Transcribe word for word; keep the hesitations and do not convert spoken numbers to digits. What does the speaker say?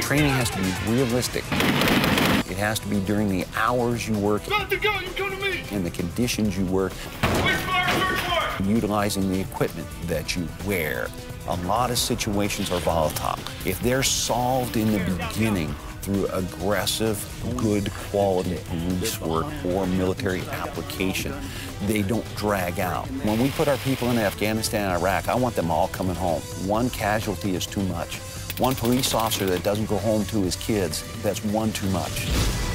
training has to be realistic. It has to be during the hours you work, Not to go, you come to me. in the conditions you work, Which fire, search fire. utilizing the equipment that you wear. A lot of situations are volatile. If they're solved in the beginning through aggressive, good quality police work or military application, they don't drag out. When we put our people in Afghanistan and Iraq, I want them all coming home. One casualty is too much. One police officer that doesn't go home to his kids, that's one too much.